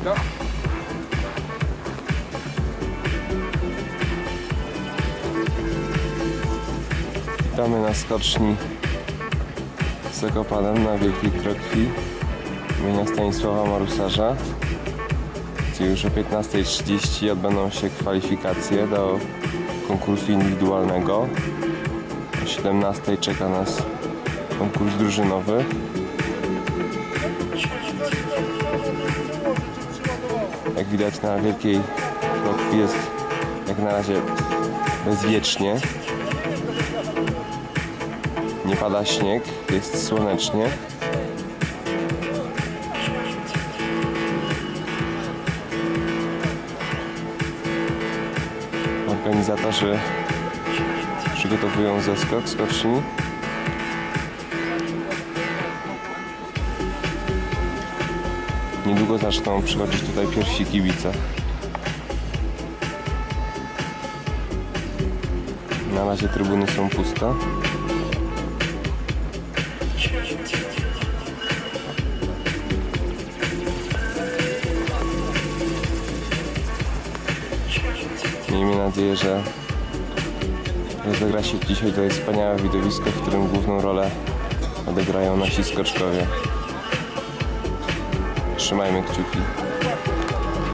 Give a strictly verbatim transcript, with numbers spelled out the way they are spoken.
boiska. Witamy na skoczni z Zakopanem na Wielkiej Krokwi imienia Stanisława Marusarza, gdzie już o piętnastej trzydzieści odbędą się kwalifikacje do konkursu indywidualnego. O siedemnastej czeka nas konkurs drużynowy. Jak widać, na Wielkiej Krokwi jest jak na razie bezwiecznie. Nie pada śnieg, jest słonecznie. Organizatorzy przygotowują zeskok skoczni. Niedługo zaczną przychodzić tutaj pierwsi kibice. Na razie trybuny są puste. Miejmy nadzieję, że rozegra się dzisiaj to jest wspaniałe widowisko, w którym główną rolę odegrają nasi skoczkowie. Trzymajmy kciuki.